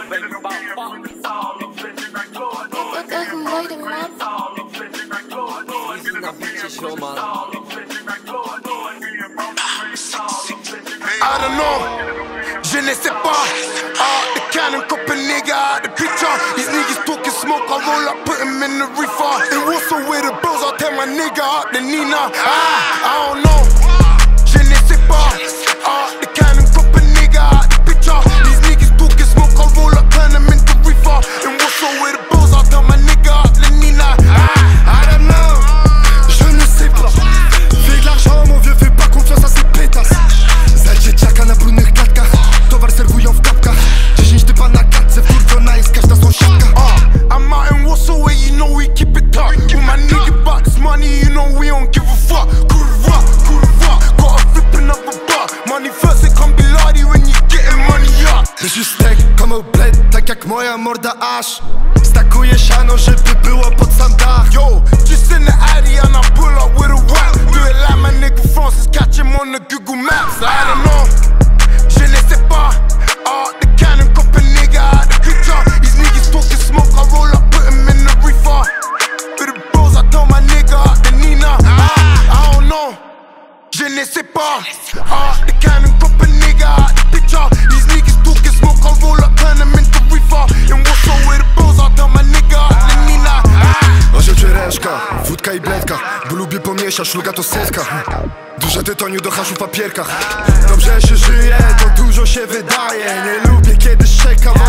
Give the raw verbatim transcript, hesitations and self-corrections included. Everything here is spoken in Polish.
I don't know, je ne sais pas. Ah, the cannon cupping nigga out the picture. These niggas talking smoke, I roll up, put him in the reefer. And what's up with the bros, I'll tell my nigga up the Nina. Ah, I don't know, je ne sais pas. Ah, the cannon cupping nigga out the picture. These niggas talking smoke, I roll up, turn him into reefer. And what's up with the bros, I'll tell my nigga up the Nina. Ah, I don't know, je ne sais pas. Fais de l'argent, mon vieux, fais pas confiance à ces pétasses. Dzieciaka na brudnych klatkach, towar serwują w kapkach. dziesięć typa na klatce, wkurwiona jest każda sąsiadka. uh, I'm out in Warsaw where you know we keep it up. With my nigga about this money, you know we don't give a fuck. Kurwa, kurwa, got a flipping up a bar. Money first, it can't be lardy when you getting money up. Wiesz już stek, komał bled, tak jak moja morda aż. Stakuję siano, żeby było pod sam dach. Yo, just in the Addy and I pull up with a whack. Do it like my nigga Francis, catch him on the Google Maps. I don't know, je ne sais pas. Ah, the cannon cupping nigga out the picture. These niggas talking smoke, I roll up, put him in the reefer. With the bros, I tell my nigga up the Nina. Ah, I don't know, je ne sais pas. Ah, the cannon cupping nigga out the picture. These niggas talking smoke, I roll up, turn him into reefer. And what's up with the bros, I tell my nigga up the Nina. Osioł czereszka, wódka i bledka, bo lubię pomieszać, szluga to setka. Duże tytoniu do haszu w papierkach. Dobrze się żyje, to dużo się wydaje. Nie lubię kiedy szczeka.